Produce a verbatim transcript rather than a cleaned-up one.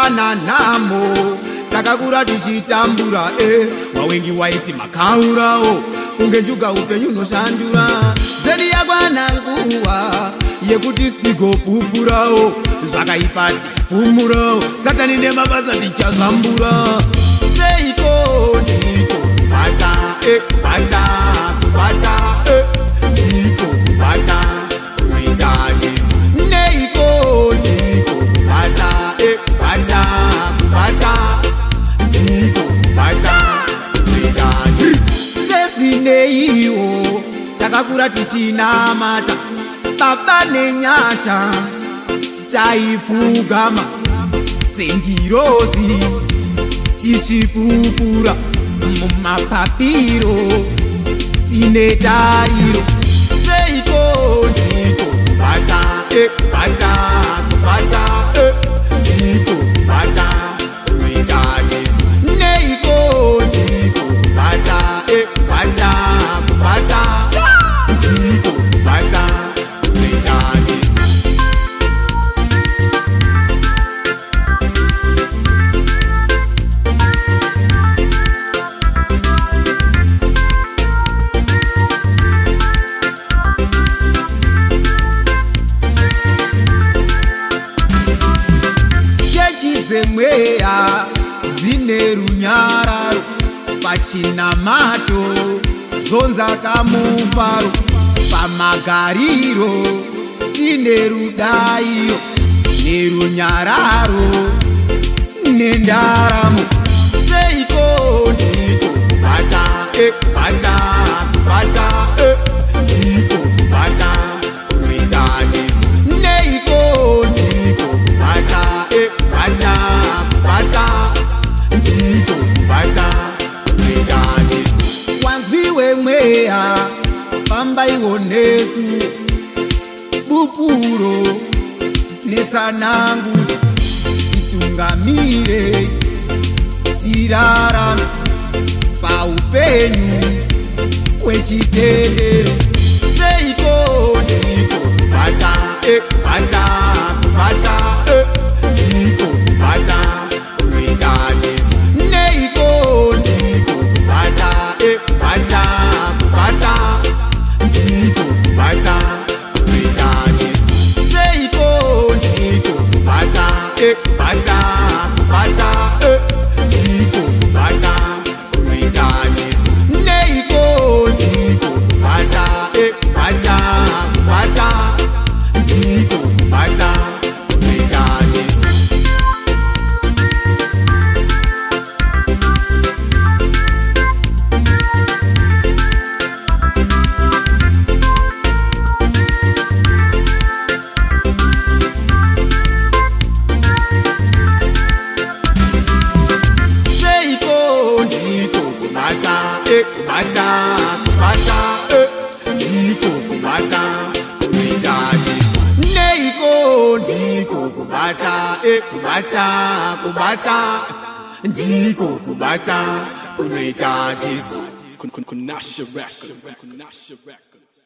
wana namo takakura tichitambura e wawengi waiti makaurao kunge njuga upenyu noshandura zedi yakwana nguwa yekuti stigopupurao zvakaipa tichifumurao satani nemabasa tichazambura seiko ndiko kubata e kubata kubata e ndiko kubata kunoita Jesu neiko ndiko kubata e kubata kubata ndiko kubata kunoita Jesu sezineiwo takakura tichinamata baba nenyasha taipfugama sengirozi tichipupura mumapapiro tine tariro seiko ndiko kubata e kubata kubata e ndiko kubata kunoita Jesu neiko ndiko kubata e kubata kubata ndiko kubata kunoita Jesu zemweya zine runyararo pachinamato zonza kamufaro pamagariro ine rudairo nerunyararo nendaramo seiko ndiko kubata e kubata kubata e ndiko kubata kunoita Jesu neiko ndiko kubata e kubata kubata ndiko kubata kunoita Jesu wanzwiwe mweya pambaiwo nesu bupuro netsanangu titungamire tirarame paupenyu wechitendero seiko ndiko kubata e kubata kubata e ndiko kubata kunoita Jesu neiko ndiko kubata e kubata kubata ndiko kubata kunoita Jesu seiko ndiko kubata e kubata kubata e ndiko kubata kunoita Jesu neiko ndiko kubata e kubata kubata ndiko kubata kunoita Jesu e kubata kubata e ndiko kubata kunoita Jesu neiko ndiko kubata e kubata kubata ndiko kubata kunoita Jesu. Kunashe Records.